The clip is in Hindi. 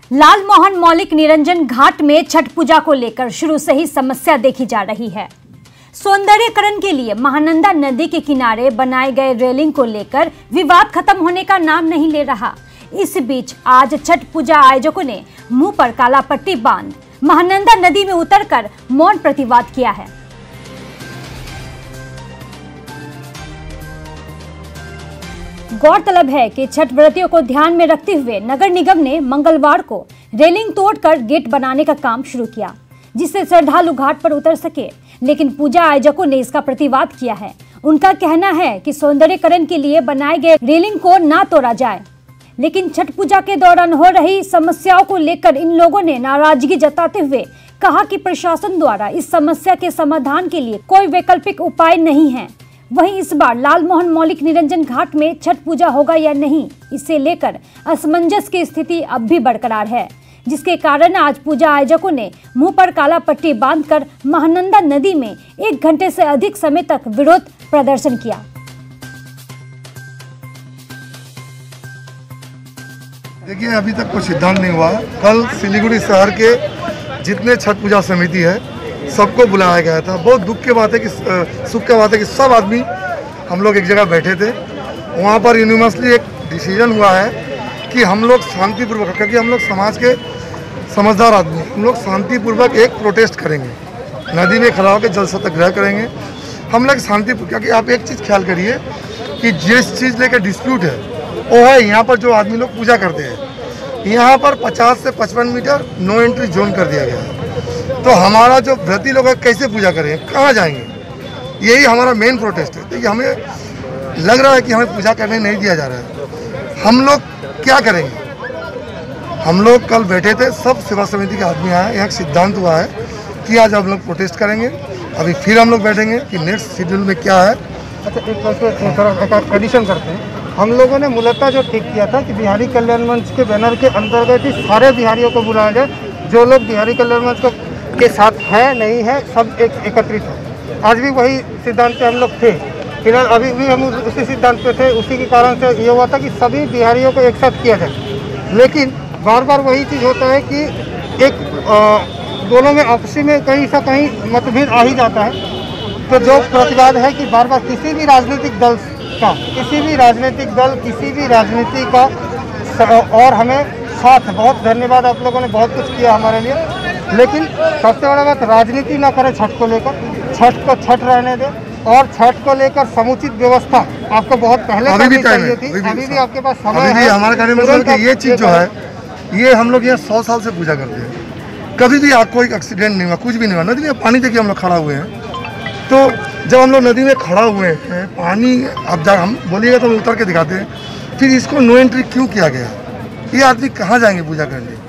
लाल मोहन मौलिक निरंजन घाट में छठ पूजा को लेकर शुरू से ही समस्या देखी जा रही है। सौंदर्यीकरण के लिए महानंदा नदी के किनारे बनाए गए रेलिंग को लेकर विवाद खत्म होने का नाम नहीं ले रहा। इस बीच आज छठ पूजा आयोजकों ने मुंह पर काला पट्टी बांध महानंदा नदी में उतरकर मौन प्रतिवाद किया है। गौरतलब है कि छठ व्रतियों को ध्यान में रखते हुए नगर निगम ने मंगलवार को रेलिंग तोड़कर गेट बनाने का काम शुरू किया, जिससे श्रद्धालु घाट पर उतर सके। लेकिन पूजा आयोजकों ने इसका प्रतिवाद किया है। उनका कहना है कि सौंदर्यीकरण के लिए बनाए गए रेलिंग को ना तोड़ा जाए। लेकिन छठ पूजा के दौरान हो रही समस्याओं को लेकर इन लोगों ने नाराजगी जताते हुए कहा कि प्रशासन द्वारा इस समस्या के समाधान के लिए कोई वैकल्पिक उपाय नहीं है। वहीं इस बार लाल मोहन मौलिक निरंजन घाट में छठ पूजा होगा या नहीं, इसे लेकर असमंजस की स्थिति अब भी बरकरार है, जिसके कारण आज पूजा आयोजकों ने मुंह पर काला पट्टी बांधकर महानंदा नदी में 1 घंटे से अधिक समय तक विरोध प्रदर्शन किया। देखिए, अभी तक कोई सिद्धांत नहीं हुआ। कल सिलीगुड़ी शहर के जितने छठ पूजा समिति है सबको बुलाया गया था। बहुत दुख की बात है कि सुख की बात है कि सब आदमी हम लोग एक जगह बैठे थे। वहाँ पर यूनिवर्सली एक डिसीजन हुआ है कि हम लोग शांतिपूर्वक, क्योंकि हम लोग समाज के समझदार आदमी, हम लोग शांतिपूर्वक एक प्रोटेस्ट करेंगे, नदी में खड़ा होकर जल सत्याग्रह करेंगे। हम लोग शांतिपूर्वक, क्योंकि आप एक चीज़ ख्याल करिए कि जिस चीज़ लेकर डिस्प्यूट है वो है यहाँ पर जो आदमी लोग पूजा करते हैं, यहाँ पर 50 से 55 मीटर नो एंट्री जोन कर दिया गया है। तो हमारा जो व्रती लोग है कैसे पूजा करेंगे, कहाँ जाएंगे, यही हमारा मेन प्रोटेस्ट है। तो हमें लग रहा है कि हमें पूजा करने नहीं दिया जा रहा है। हम लोग क्या करेंगे? हम लोग कल बैठे थे, सब सेवा समिति के आदमी आए, यहाँ सिद्धांत हुआ है कि आज हम लोग प्रोटेस्ट करेंगे। अभी फिर हम लोग बैठेंगे कि नेक्स्ट शेड्यूल में क्या है। अच्छा, एक कंडीशन करते हैं। हम लोगों ने मूलतः जो ठीक किया था कि बिहारी कल्याण मंच के बैनर के अंतर्गत ही सारे बिहारियों को बुलाया जाए, जो लोग बिहारी कल्याण मंच के साथ है नहीं है सब एकत्रित हो। आज भी वही सिद्धांत पे हम लोग थे, फिलहाल अभी भी हम उसी सिद्धांत पे थे। उसी के कारण से ये हुआ था कि सभी बिहारियों को एक साथ किया जाए। लेकिन बार बार वही चीज़ होता है कि एक दोनों में आपसी में कहीं से कहीं मतभेद आ ही जाता है। तो जो प्रतिवाद है कि बार बार किसी भी राजनीतिक दल किसी भी राजनीति का और हमें साथ, बहुत धन्यवाद, आप लोगों ने बहुत कुछ किया हमारे लिए। लेकिन सबसे बड़ा बात, राजनीति ना करें छठ को लेकर, छठ को छठ रहने दें। और छठ को लेकर समुचित व्यवस्था आपको बहुत पहले करनी चाहिए थी। अभी भी आपके पास समय है। हमारे कहने मतलब कि ये चीज़ जो है, ये हम लोग यहाँ 100 साल से पूजा करते हैं, कभी भी कोई एक्सीडेंट नहीं हुआ, कुछ भी नहीं हुआ। नदी में पानी देखिए, हम लोग खड़ा हुए हैं। तो जब हम लोग नदी में खड़ा हुए हैं, पानी अब जब हम बोलिएगा तो हम उतर के दिखाते हैं। फिर इसको नो एंट्री क्यों किया गया? ये आदमी कहाँ जाएंगे पूजा करने?